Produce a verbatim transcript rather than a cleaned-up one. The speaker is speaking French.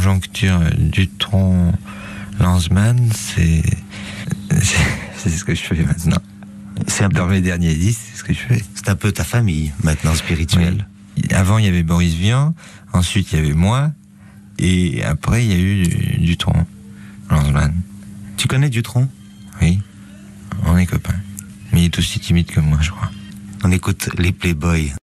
conjoncture Dutronc Lanzmann, c'est, c'est c'est ce que je fais maintenant. C'est un peu, Dans mes derniers disques, c'est ce que je fais. c'est un peu ta famille maintenant spirituelle. Oui. Avant, il y avait Boris Vian, ensuite il y avait moi, et après il y a eu du- Dutronc Lanzmann. Tu connais Dutronc? Oui, on est copains. Mais il est aussi timide que moi, je crois. On écoute les Playboys.